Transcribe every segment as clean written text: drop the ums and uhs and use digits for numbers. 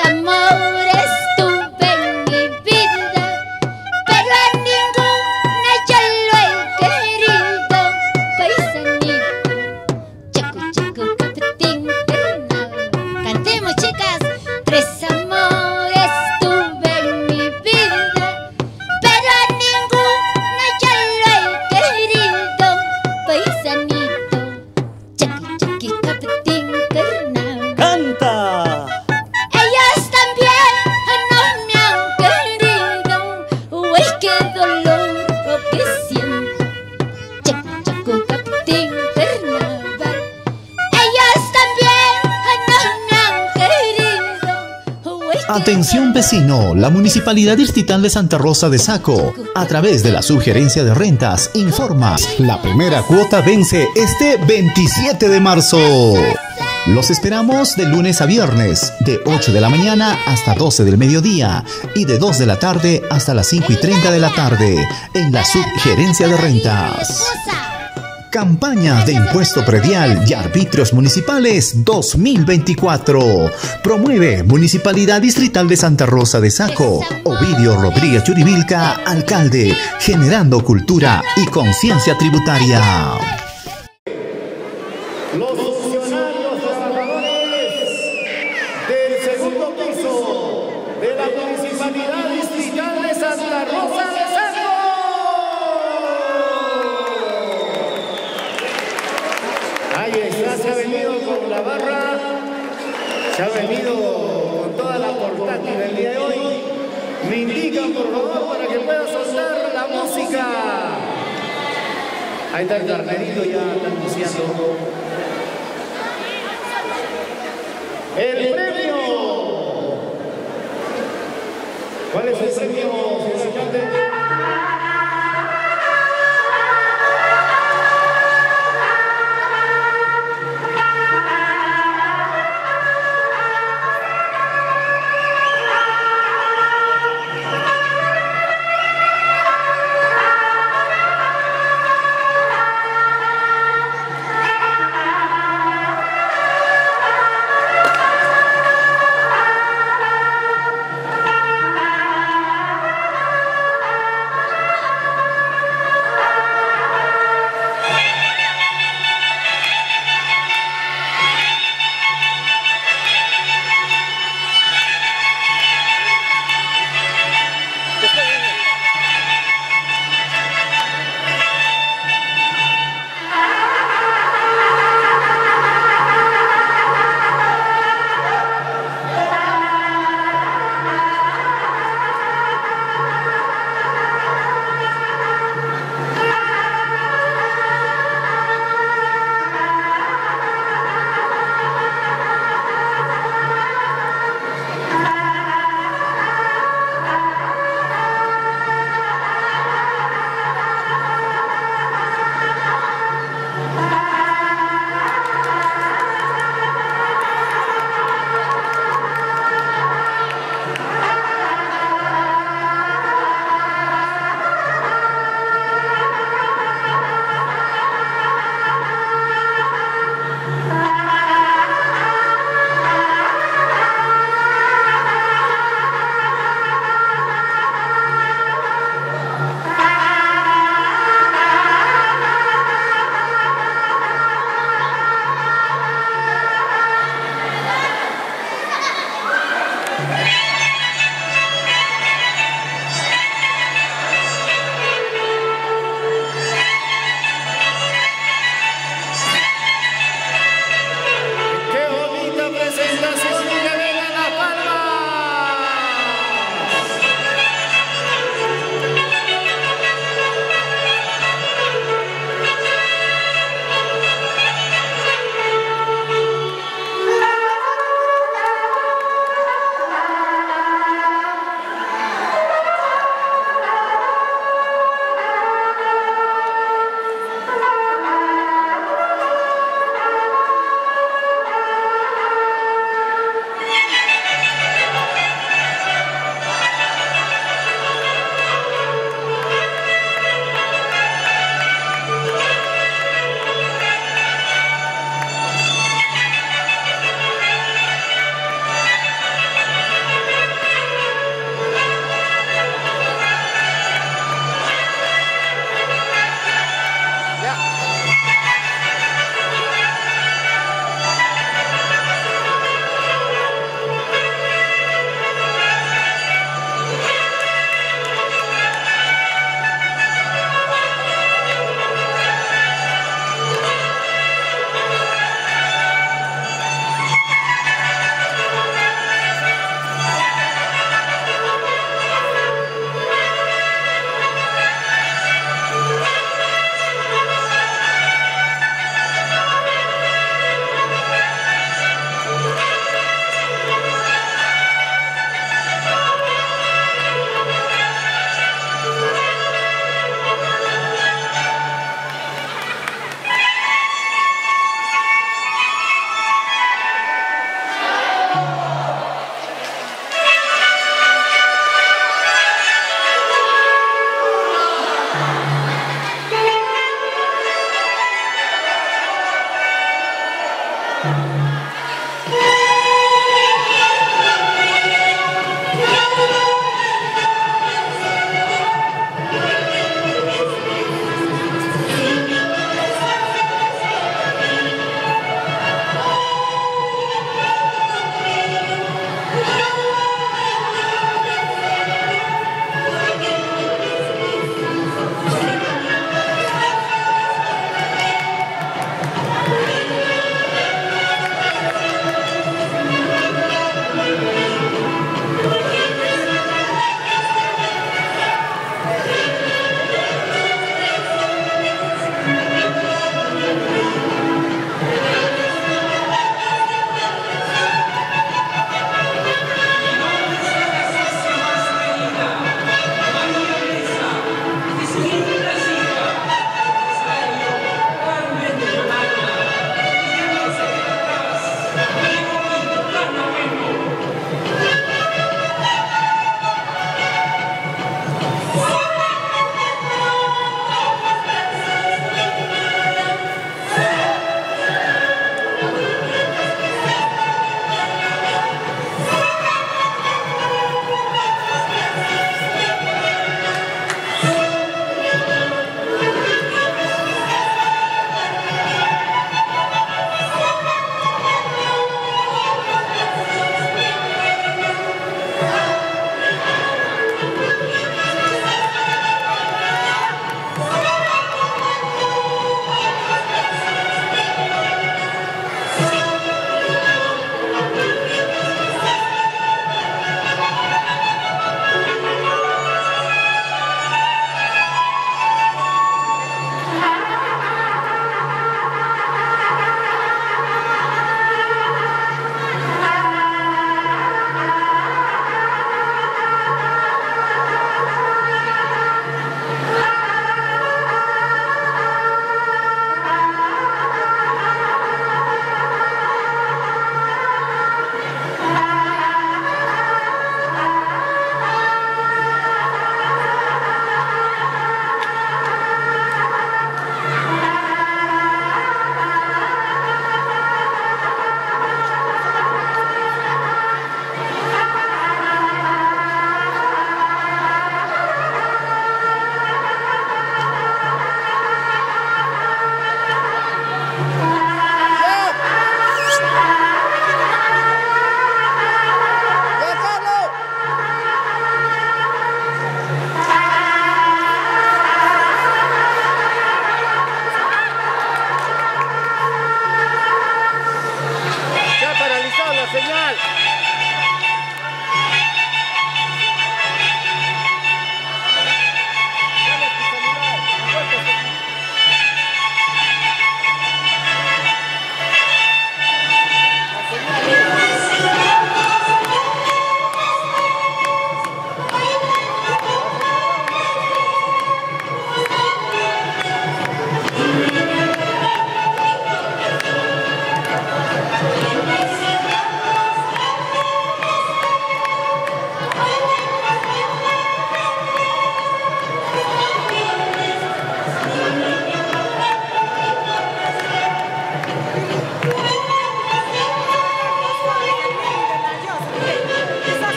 amores tuve en mi vida, pero a ninguna yo lo he querido. Paisanito, chaco, chaco, capetín, ternado. Cantemos, chicas. Tres amores tuve en mi vida, pero a ninguna yo lo he querido. Paisanito, chaqui, chaqui, capetín, ternado. ¡Canta! Ellos también no me han querido. Uy, qué dolor lo que siento. Chaco, chaco, capetín, ternado. Ellos también no me han querido. Uy, qué Atención vecino, la Municipalidad Distrital de Santa Rosa de Saco, a través de la Subgerencia de Rentas, informa: la primera cuota vence este 27 de marzo. Los esperamos de lunes a viernes, de 8 de la mañana hasta 12 del mediodía y de 2 de la tarde hasta las 5:30 de la tarde, en la Subgerencia de Rentas. Campaña de Impuesto Predial y Arbitrios Municipales 2024. Promueve Municipalidad Distrital de Santa Rosa de Saco. Ovidio Rodríguez Yuribilca, alcalde, generando cultura y conciencia tributaria. Los funcionarios trabajadores del segundo piso de la Municipalidad Distrital de Santa Rosa de Saco. Ahí está, se ha venido con la barra, se ha venido con toda la portátil del día de hoy. Me indican, por favor, para que pueda soltar la música. Ahí está el carnerito ya anunciando. El premio. ¿Cuál es el premio, señor alcalde?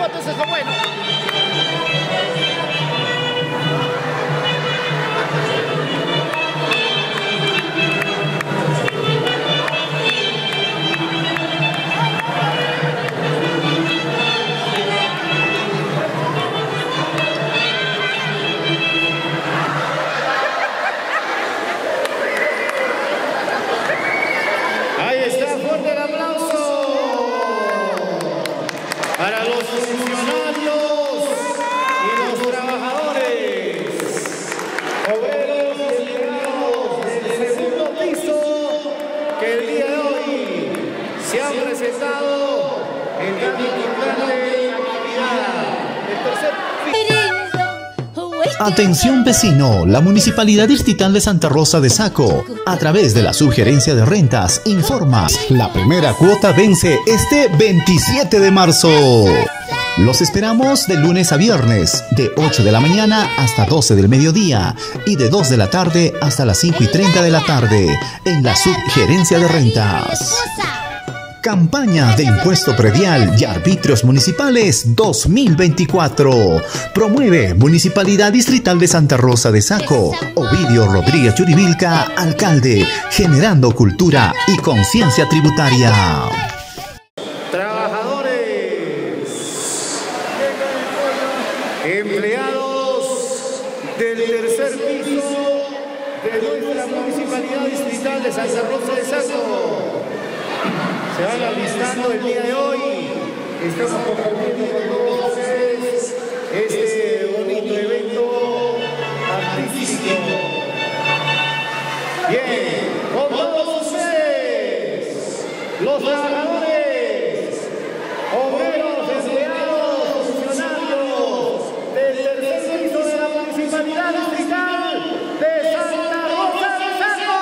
fotos, eso es bueno. Ahí está, fuerte el aplauso para los funcionarios y los trabajadores, obreros y empleados del segundo piso que el día de hoy se han presentado en tan importante actividad. El tercer piso. Atención vecino, la Municipalidad Distrital de Santa Rosa de Saco, a través de la Subgerencia de Rentas, informa, la primera cuota vence este 27 de marzo. Los esperamos de lunes a viernes, de 8 de la mañana hasta 12 del mediodía y de 2 de la tarde hasta las 5:30 de la tarde, en la Subgerencia de Rentas. Campaña de Impuesto Predial y Arbitrios Municipales 2024. Promueve Municipalidad Distrital de Santa Rosa de Saco. Ovidio Rodríguez Churibilca, alcalde, generando cultura y conciencia tributaria. Trabajadores, empleados del tercer piso de nuestra Municipalidad Distrital de Santa Rosa de Saco. Se van alistando el día de hoy. Estamos compartiendo con todos ustedes este bonito evento artístico. Bien, con todos ustedes, los trabajadores, obreros, empleados, funcionarios del tercer piso de la Municipalidad Distrital de Santa Rosa de Saco.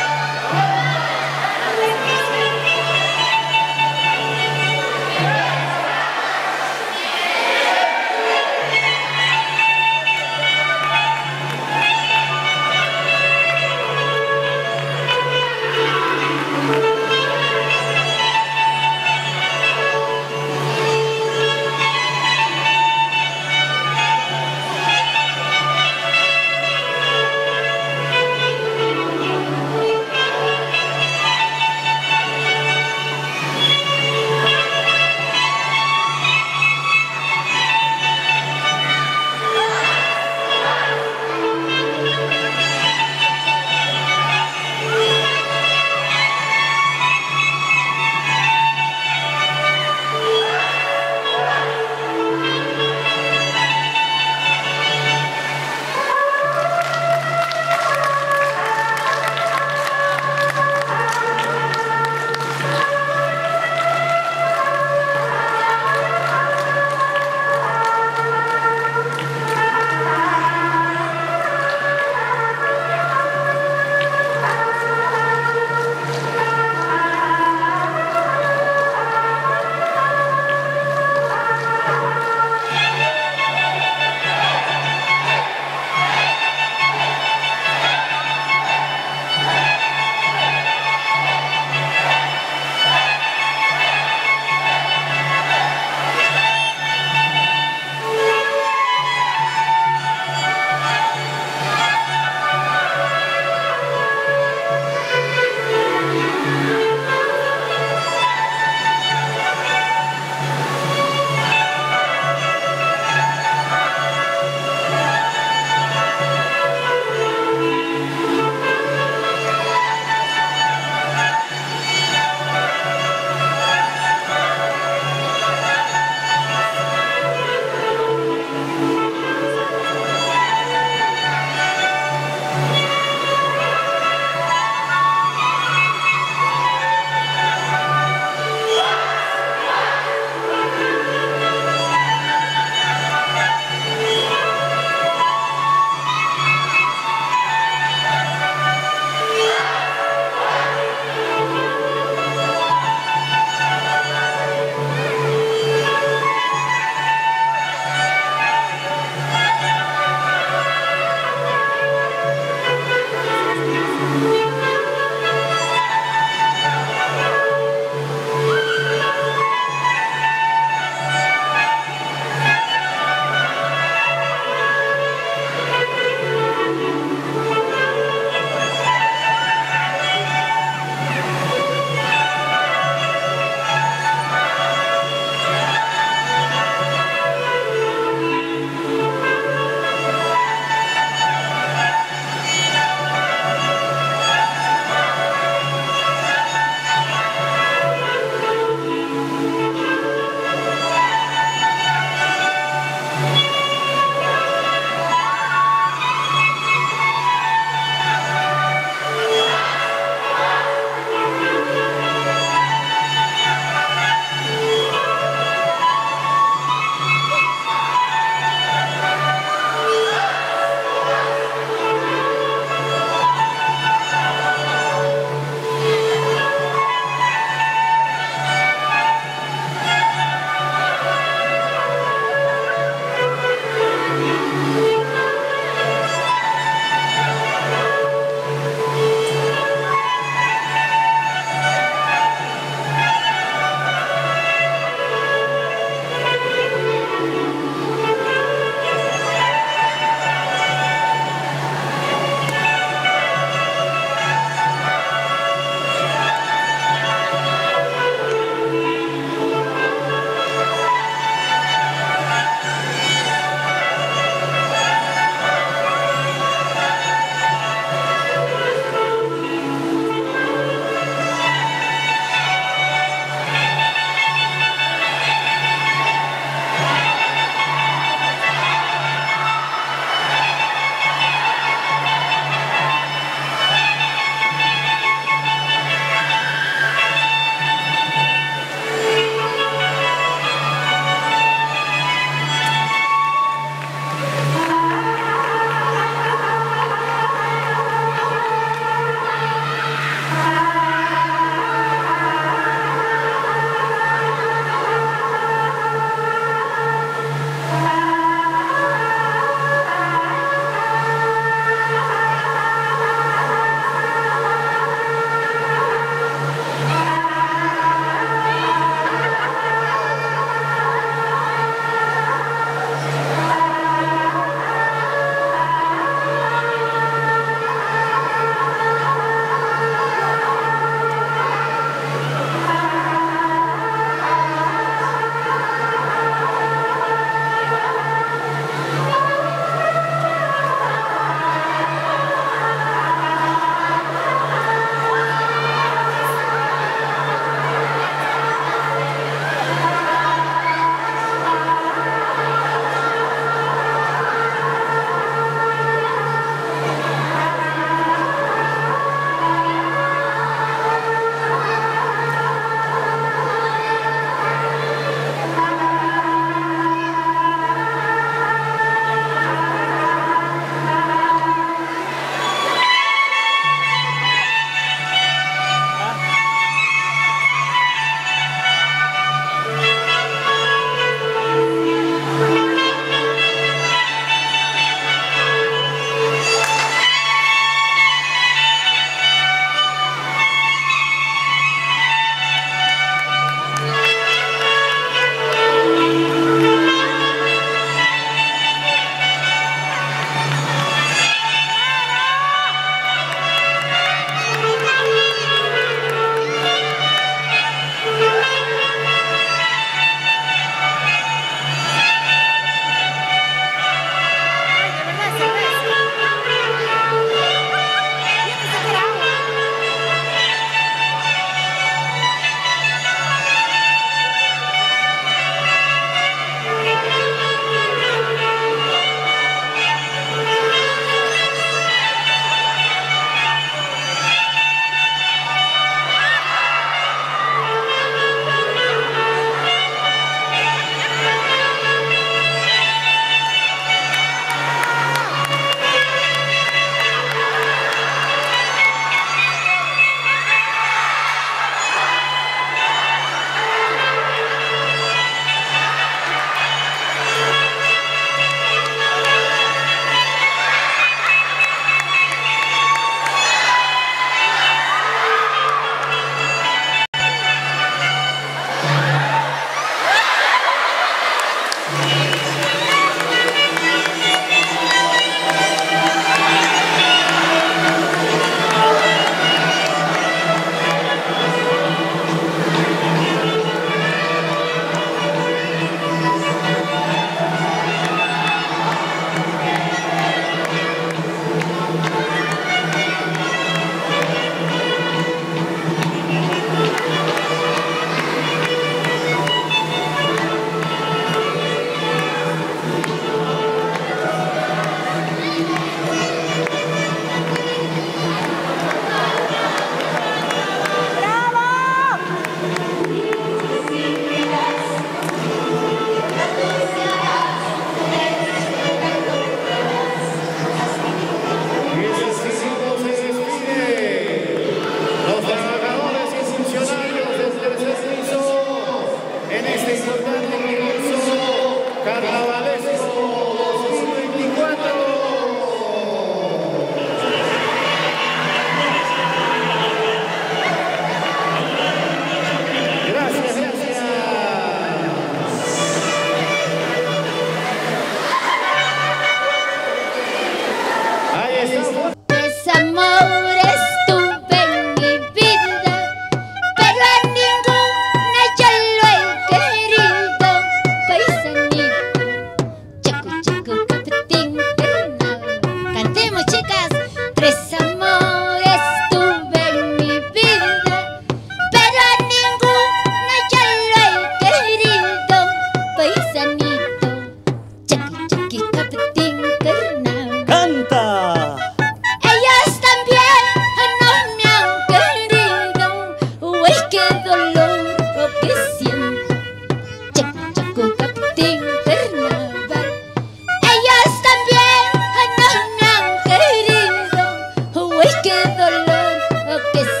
qué dolor, oh, qué